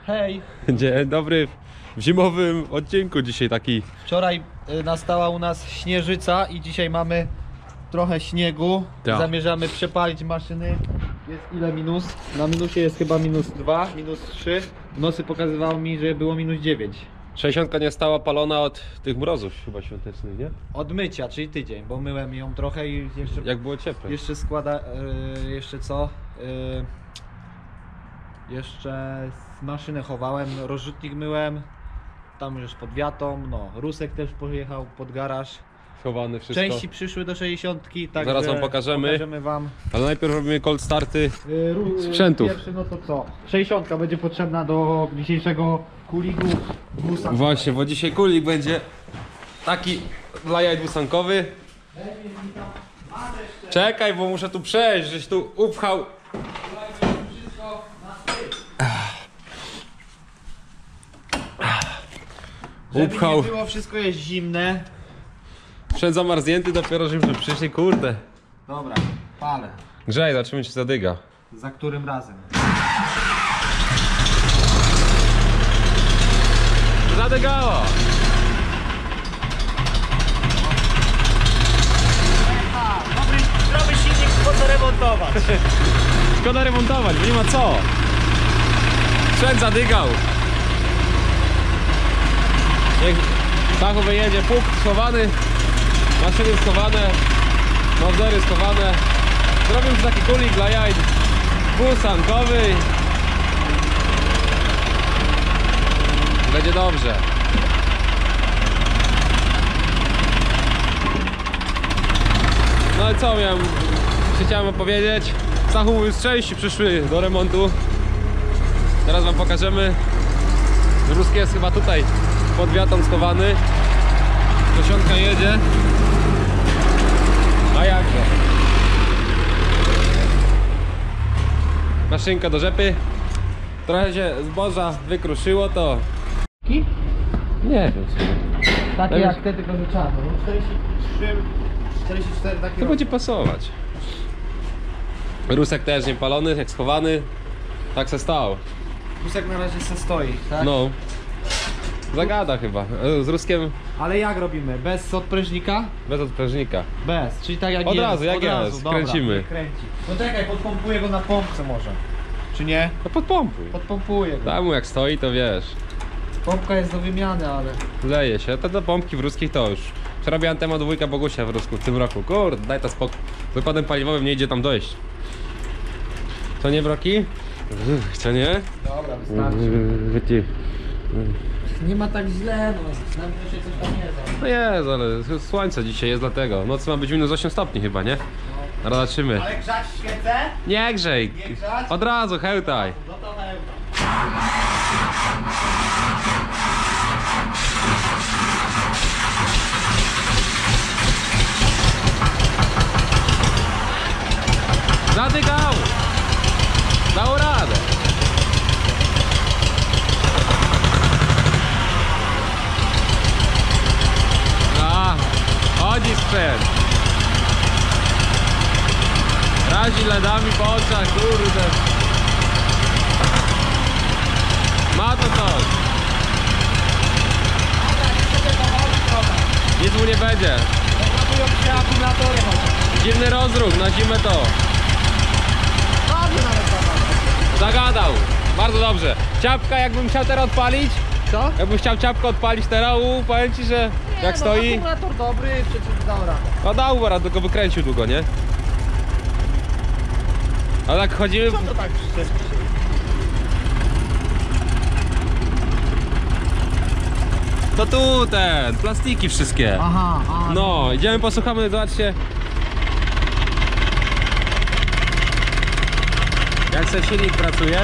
Hej! Dzień dobry w zimowym odcinku dzisiaj taki. Wczoraj nastała u nas śnieżyca i dzisiaj mamy trochę śniegu. Tak. Zamierzamy przepalić maszyny. Jest ile minus? Na minusie jest chyba -2, -3. W nocy pokazywało mi, że było -9. 60 nie stała palona od tych mrozów chyba świątecznych, nie? Od mycia, czyli tydzień, bo myłem ją trochę i jeszcze... Jak było ciepłe. Jeszcze składa... jeszcze co? Jeszcze maszynę chowałem, rozrzutnik myłem. Tam już pod wiatą, no. Rusek też pojechał pod garaż. Schowane wszystko. Części przyszły do 60, tak. Zaraz wam pokażemy. Wam. Ale najpierw robimy cold starty sprzętów. Pierwszy, no to co? 60 będzie potrzebna do dzisiejszego kuligu. Właśnie, bo dzisiaj kulik będzie taki dla jaj dwusankowy. Czekaj, bo muszę tu przejść, żeś tu upchał. Upchał. Żeby nie było, wszystko jest zimne. Sprzęt zamarznięty, dopiero żeśmy przyszli, kurde. Dobra, palę. Grzej, zobaczymy czy zadyga. Za którym razem? Zadygało! Zdrowy silnik, po co remontować? Szkoda remontować, bo nie ma co. Sprzęt zadygał. Niech Stachu wyjedzie, pług schowany, maszyny schowane, modery schowane. Zrobimy taki kulik dla jaj dwusankowy. Będzie dobrze. No i co chciałem opowiedzieć? Stachu mówił, z części przyszły do remontu. Teraz wam pokażemy. Ruski jest chyba tutaj pod wiatą schowany. Dosiątka jedzie. A jakże? Maszynka do rzepy. Trochę się zboża wykruszyło, to... Nie wiem. Takie jak te, tylko że czarno. 43, 44 takie. To będzie pasować. Rusek też niepalony, jak schowany. Tak se stał. Rusek na razie se stoi, tak? No. Zagada chyba. Z Ruskiem Ale jak robimy? Bez odprężnika? bez odprężnika. Bez, czyli tak jak Od jest. razu, jak jest. Dobra, Kręcimy. niech kręci. No czekaj, podpompuję go na pompce może. Czy nie? No podpompuj. Podpompuję go. Tam mu jak stoi, to wiesz. Pompka jest do wymiany, ale... Leje się. Te do pompki w ruskich to już. Przerabiałem temat dwójka Bogusia w Rusku w tym roku. Kurde, daj to spokój. Z wykładem paliwowym nie idzie tam dojść. Co nie, Broki? Co nie? Dobra, wystarczy. Nie ma tak źle, no. Na minusie coś tam jest. No jest, ale słońce dzisiaj jest dlatego. Noc ma być -8 stopni chyba, nie? Zaraz zobaczymy. Ale grzać świecę? Nie grzej. Nie grzać? Od razu, hełtaj. No to hełta. Zadygał! Dał radę! A, chodzi sprzęt! Razi ledami po oczach, kurde! Ma to coś! Nic mu nie będzie! Zapracują się akumulatory chociaż. Dziwny rozruch, na zimę to! Dobrze nawet zabrać. Zagadał! Bardzo dobrze. Ciapka, jakbym chciał teraz odpalić? Co? Jakbym chciał ciapkę odpalić teraz, powiem ci, że Nie, jak no, stoi... akumulator dobry, przecież dał radę. No dał radę, tylko wykręcił długo, nie? A tak chodzimy... Co to tak szczerze? To tu plastiki wszystkie. Aha, aha. No, idziemy, posłuchamy, zobaczcie. Jak se silnik pracuje.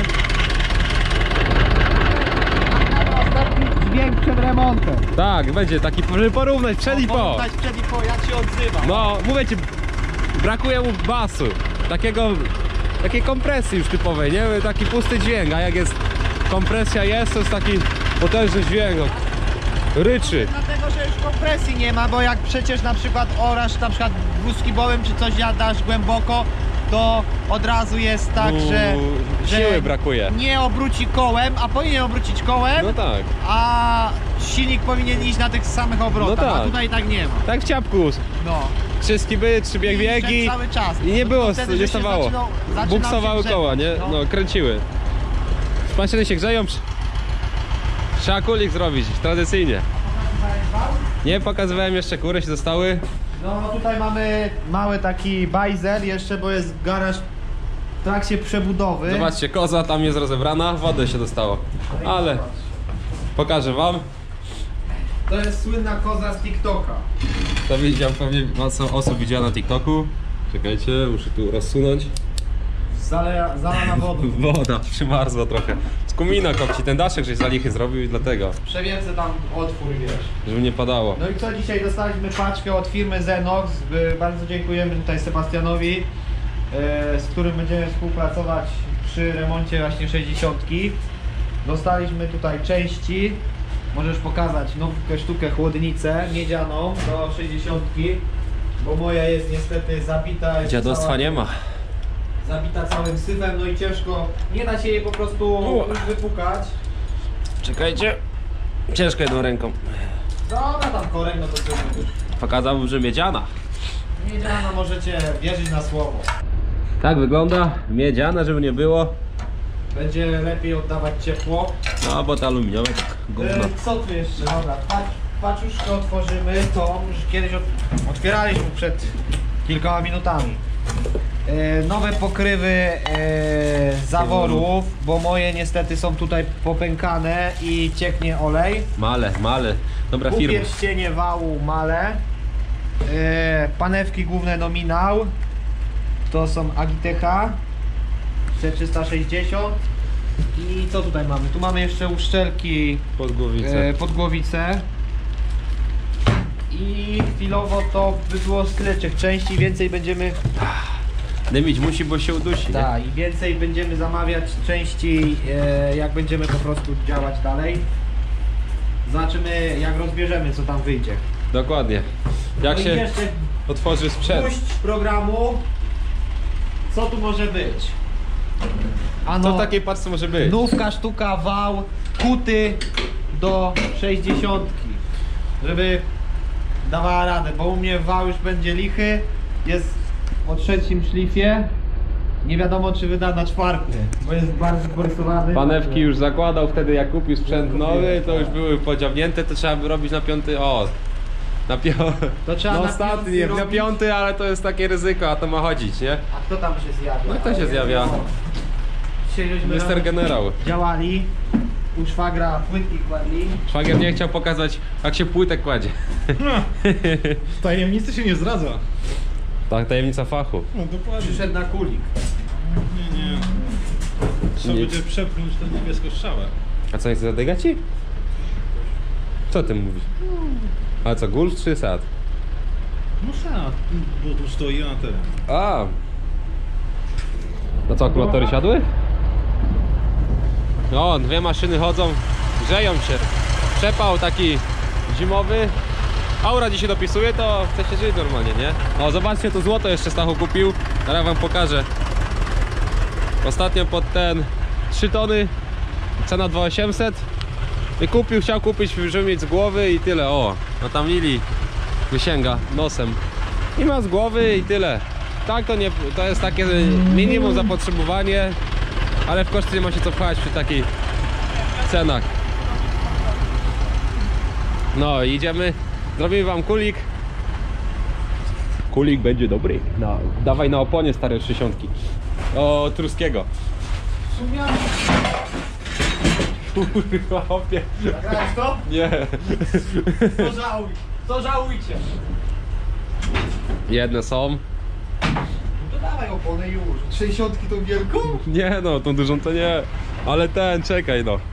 Ostatni dźwięk przed remontem. Tak, będzie taki, żeby porównać przed i po. Porównać przed i po, jak się odzywa. No, mówię ci, brakuje mu basu. Takiej kompresji już typowej, nie? Taki pusty dźwięk, a jak jest kompresja to jest taki potężny dźwięk. Ryczy. Dlatego, że już kompresji nie ma, bo jak przecież na przykład orasz na przykład wózki bołem czy coś jadasz głęboko, to od razu jest tak, że siły brakuje. nie obróci kołem, a powinien obrócić kołem, No tak. a silnik powinien iść na tych samych obrotach, No tak. a tutaj tak nie ma. Tak w ciapku. No. 3 skiby, 3 biegi cały czas. i nie było, wtedy, nie że się stawało. zaczynał Buksowały się koła, nie? grzebać, No, kręciły. Maszyny się grzeją. Trzeba kulik zrobić, tradycyjnie. Nie pokazywałem jeszcze, kury się zostały. No tutaj mamy mały taki bajzel jeszcze, bo jest garaż w trakcie przebudowy. Zobaczcie, koza tam jest rozebrana, wody się dostało. Ale pokażę wam. To jest słynna koza z TikToka. To widziałem, pewnie mocno osób widziała na TikToku. Czekajcie, muszę tu rozsunąć. Zalana wodą. Woda, przymarzła trochę. Z komina kopci, ten daszek żeś za lichy zrobił i dlatego, Przewięcę tam otwór, wiesz. żeby nie padało. No i co, dzisiaj dostaliśmy paczkę od firmy Zenox. Bardzo dziękujemy tutaj Sebastianowi, z którym będziemy współpracować przy remoncie właśnie 60. Dostaliśmy tutaj części. Możesz pokazać nową sztukę, chłodnicę miedzianą do 60, bo moja jest niestety zabita. Jest Dziadostwa nie ma. Zabita całym syfem, no i ciężko, nie da się jej po prostu już wypukać. Czekajcie. Ciężko jedną ręką. Dobra, tam korek, no to co? Pokazałbym, że miedziana. Miedziana, możecie wierzyć na słowo. Tak wygląda, miedziana, żeby nie było. Będzie lepiej oddawać ciepło. No bo te aluminiowe tak gówno. Co tu jeszcze? Dobra, paczuszkę otworzymy, tą już kiedyś otwieraliśmy przed kilkoma minutami. Nowe pokrywy zaworów, bo moje niestety są tutaj popękane i cieknie olej. Male. Dobra firma. Upierścienie wału Male. Panewki główne nominał. To są Agitecha C360. I co tutaj mamy? Tu mamy jeszcze uszczelki podgłowice. I chwilowo to by było tyle tych części, więcej będziemy... Dymić musi, bo się udusi, nie? Tak, i więcej będziemy zamawiać części, jak będziemy po prostu działać dalej. Zobaczymy, jak rozbierzemy, co tam wyjdzie. Dokładnie. Jak No i się jeszcze otworzy sprzęt. puść programu, co tu może być. Co w takiej paczce może być? Nówka sztuka, wał, kuty do 60, żeby dawała radę, bo u mnie wał już będzie lichy, jest o 3. szlifie, nie wiadomo czy wyda na 4, bo jest bardzo porysowany. Panewki już zakładał wtedy, jak kupił sprzęt nowy, to już były podziawnięte, to trzeba by robić na 5. To trzeba no na ostatni, piąty na robić. 5, ale to jest takie ryzyko, a to ma chodzić, nie? A kto tam się zjawia? No kto się zjawia? Dzisiaj żeśmy Mister Generał. działali, u szwagra płytki kładli. Szwagier nie chciał pokazać, jak się płytek kładzie. Tajemnicy się nie zdradza. Tak, tajemnica fachu. No dokładnie. Przyszedł na kulik. Nie. Trzeba Nic. będzie przepchnąć tę niebieską strzałę. A co, nie chce zadygać ci? Co ty mówisz? A co, Gulf czy Sad? No sad, bo tu stoi na ten. A. No co, akumulatory siadły? No, 2 maszyny chodzą, grzeją się. Przepał taki zimowy. Aura dzisiaj dopisuje, to chce się żyć normalnie, nie? O, zobaczcie, to złoto jeszcze Stachu kupił. Teraz wam pokażę. Ostatnio pod ten 3 tony, cena 2800. I kupił, chciał kupić, żeby mieć z głowy i tyle. O, no tam Lili wysięga nosem. I ma z głowy i tyle. Tak, to nie, to jest takie minimum zapotrzebowanie, ale w koszty nie ma się co pchać przy takich cenach. No, idziemy, zrobimy wam kulik. Kulik będzie dobry. No, dawaj na oponie stare 60. O, Truskiego. Kurwa, hopie. Nagrałeś to? Nie. To żałujcie. Jedne są. To dawaj opony już. 60 tą wielką? Nie no, tą dużą to nie. Ale ten, czekaj no.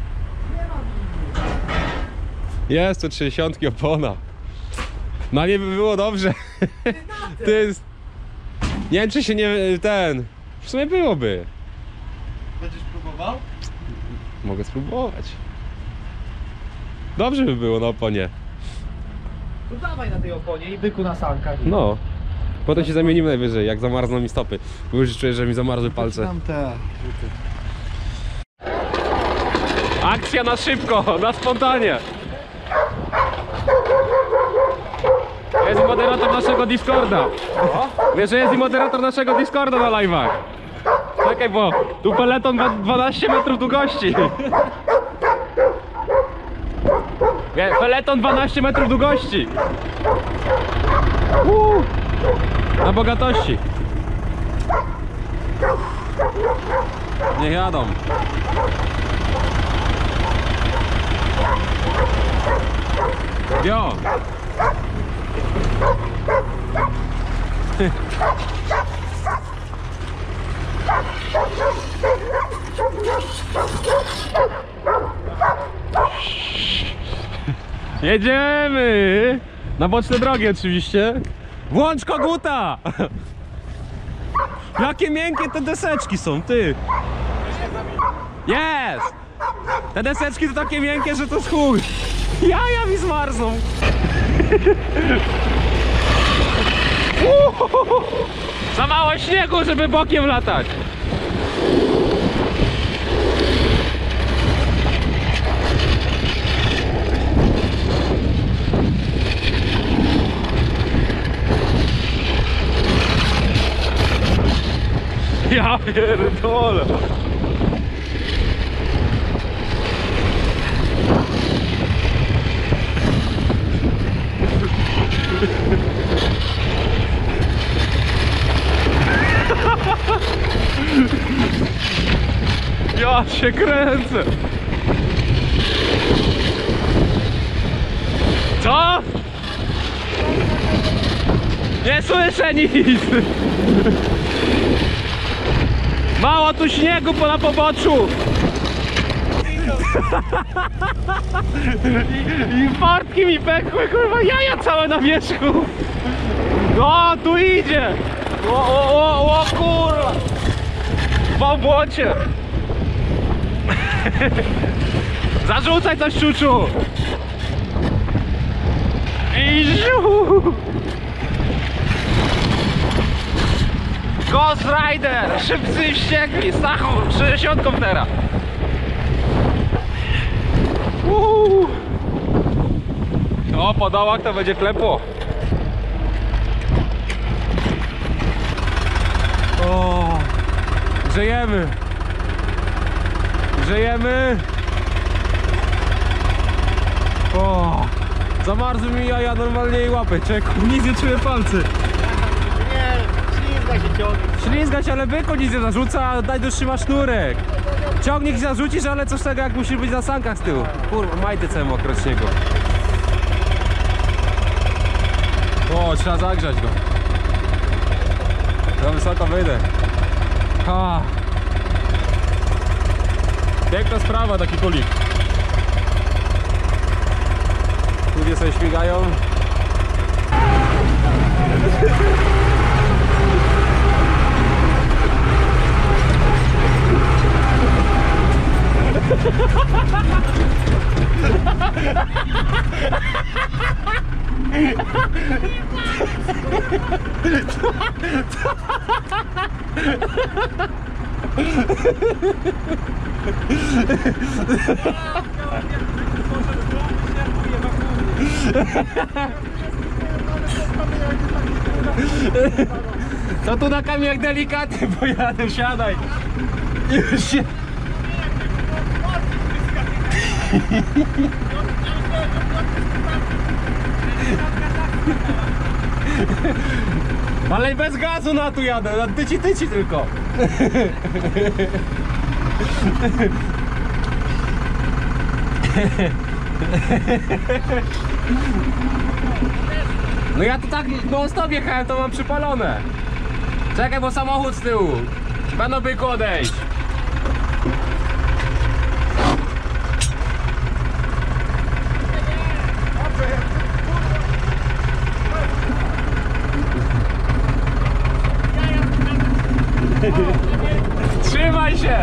Jest to 60 opona. Na nie by było dobrze. To jest... Nie wiem czy się nie... ten... W sumie byłoby. Będziesz próbował? Mogę spróbować. Dobrze by było na oponie. To dawaj na tej oponie i byku na sankach. No. Potem się zamienimy najwyżej, jak zamarzną mi stopy. Bo już czuję, że mi zamarzły palce. Tam te rzuty. Akcja na szybko, na spontanie. Jest i moderator naszego Discorda. Wiesz, że jest i moderator naszego Discorda na live'ach. Czekaj, bo tu peleton ma 12 metrów długości. Peleton 12 metrów długości. Na bogatości. Niech jadą. Jo. Jedziemy! Na boczne drogi oczywiście. Włącz koguta! Jakie miękkie te deseczki są, ty! Jest! Te deseczki to takie miękkie, że to chuj. Jaja mi zmarzną. Za mało śniegu, żeby bokiem latać. Ja pierdolę. Ja się kręcę. Co? Nie słyszę nic. Mało tu śniegu na poboczu. I portki mi pękły, kurwa, jaja całe na wierzchu. O, tu idzie. O kurwa. W błocie. Zarzucaj coś, czuczu. I ziu. Ghost Rider, szybcy i wściekli, Stachu, 60 teraz. O, po dołach to będzie klepło. O, grzejemy. Grzejemy. O, zamarzły mi jaja normalnie i łapy. Czeku, nic nie czuję palcy. Nie, ślizga się ciągnie. Ślizgać, ale byku nic nie zarzuca, daj dłuższy ma sznurek. Ciągnik zarzucisz, ale coś tego jak musi być na sankach z tyłu. Kurwa, majty całe mokre od śniegu. O, trzeba zagrzać go. Za wysoko wyjdę. Ha. Piękna sprawa, taki kulik. Ludzie sobie śmigają. To tu na kamieniach delikatny pojadę, siadaj. Już się... Ale bez gazu na tu jadę, na tyci tylko. No ja tu tak non stop jechałem, to mam przypalone. Czekaj, bo samochód z tyłu. Będą byku odejść. Trzymaj się!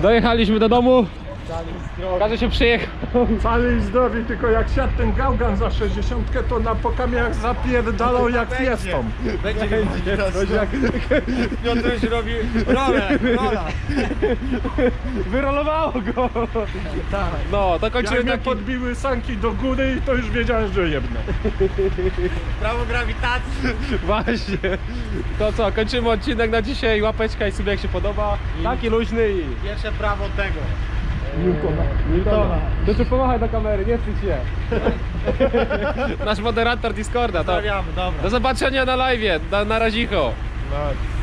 Dojechaliśmy do domu. Każe się przyjechał. Cały zdrowy, tylko jak siadł ten gałgan za 60, to na pokamiach zapierdalał jak fiestą. Będzie teraz. Piotruś robi rola. Wyrolowało go. Tak. No, to Jak kończymy mnie taki... podbiły sanki do góry, to już wiedziałem, że jebnę. Prawo grawitacji. Właśnie. To co, kończymy odcinek na dzisiaj. Łapeczka i sobie jak się podoba. Taki luźny i... Pierwsze prawo tego. Newtona. To czy pomachaj do kamery, nie wstydź się. Nasz moderator Discorda. To... Dobra. Do zobaczenia na live'ie. Na razicho. No.